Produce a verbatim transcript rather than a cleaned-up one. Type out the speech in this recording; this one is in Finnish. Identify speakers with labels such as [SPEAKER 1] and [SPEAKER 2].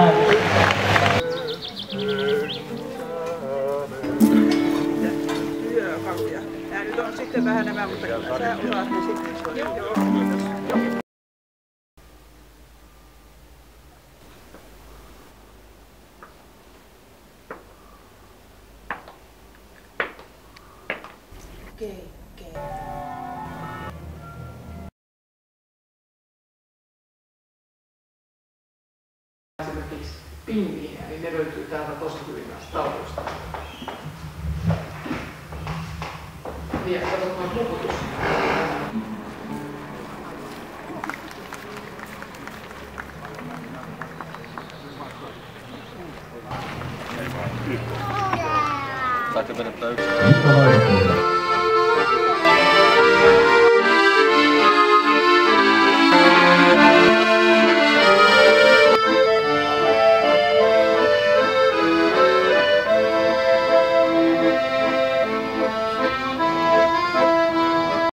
[SPEAKER 1] Työkaluja. Nää nyt on sitten vähän nämä, mutta kyllä sä osaat ne sitten. Joo. Okei, okei.
[SPEAKER 2] Esimerkiksi pingviinejä, niin ne löytyy täältä tosi hyvin näistä tauluista. Ja katsot noin puhutus.
[SPEAKER 3] Saatte vedettä yksin.